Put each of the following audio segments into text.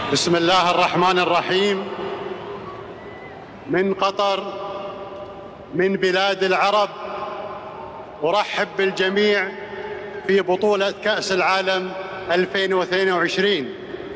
بسم الله الرحمن الرحيم. من قطر، من بلاد العرب، أرحب بالجميع في بطولة كأس العالم 2022.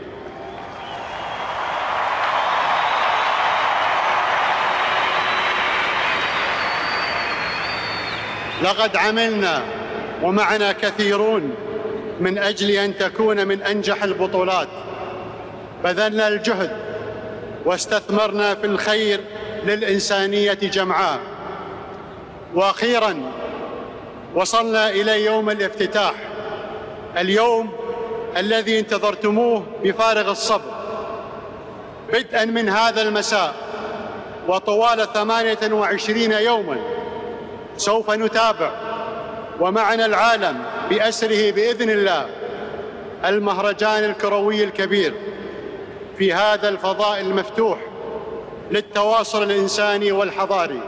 لقد عملنا ومعنا كثيرون من أجل أن تكون من أنجح البطولات. بذلنا الجهد واستثمرنا في الخير للإنسانية جمعاء، وأخيراً وصلنا إلى يوم الافتتاح، اليوم الذي انتظرتموه بفارغ الصبر. بدءاً من هذا المساء وطوال 28 يوماً سوف نتابع ومعنا العالم بأسره بإذن الله المهرجان الكروي الكبير في هذا الفضاء المفتوح للتواصل الإنساني والحضاري.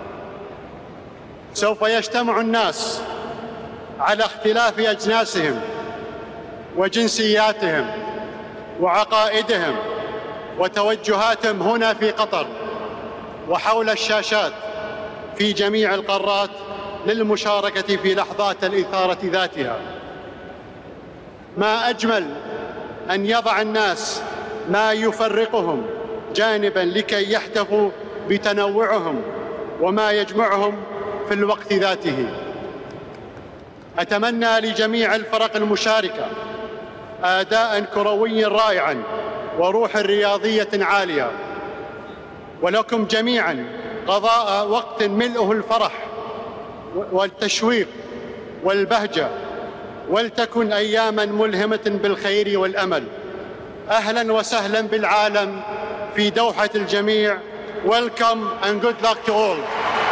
سوف يجتمع الناس على اختلاف أجناسهم وجنسياتهم وعقائدهم وتوجهاتهم هنا في قطر وحول الشاشات في جميع القارات للمشاركة في لحظات الإثارة ذاتها. ما أجمل أن يضع الناس ما يفرقهم جانباً لكي يحتفوا بتنوعهم وما يجمعهم في الوقت ذاته. أتمنى لجميع الفرق المشاركة أداءً كروياً رائعاً وروح رياضية عالية، ولكم جميعاً قضاء وقت ملئه الفرح والتشويق والبهجة، ولتكن أياماً ملهمة بالخير والأمل. أهلاً وسهلاً بالعالم في دوحة الجميع. Welcome and good luck to all.